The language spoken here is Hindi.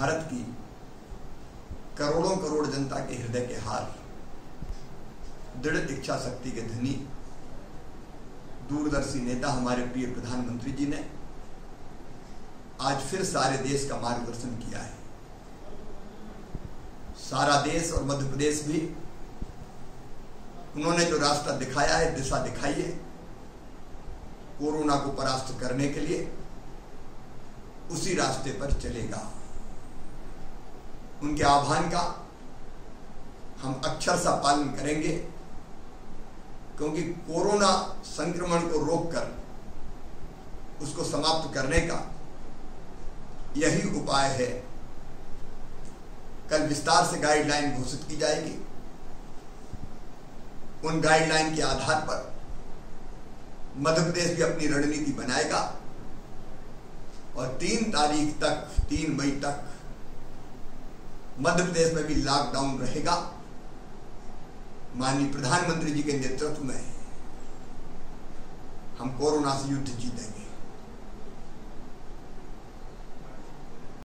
भारत की करोड़ों करोड़ जनता के हृदय के हार, दृढ़ इच्छा शक्ति के धनी, दूरदर्शी नेता हमारे प्रिय प्रधानमंत्री जी ने आज फिर सारे देश का मार्गदर्शन किया है। सारा देश और मध्य प्रदेश भी उन्होंने जो रास्ता दिखाया है, दिशा दिखाई है कोरोना को परास्त करने के लिए, उसी रास्ते पर चलेगा। उनके आह्वान का हम अक्षरशः पालन करेंगे, क्योंकि कोरोना संक्रमण को रोककर उसको समाप्त करने का यही उपाय है। कल विस्तार से गाइडलाइन घोषित की जाएगी। उन गाइडलाइन के आधार पर मध्य प्रदेश भी अपनी रणनीति बनाएगा और 3 मई तक मध्य प्रदेश में भी लॉकडाउन रहेगा। माननीय प्रधानमंत्री जी के नेतृत्व में हम कोरोना से युद्ध जीतेंगे।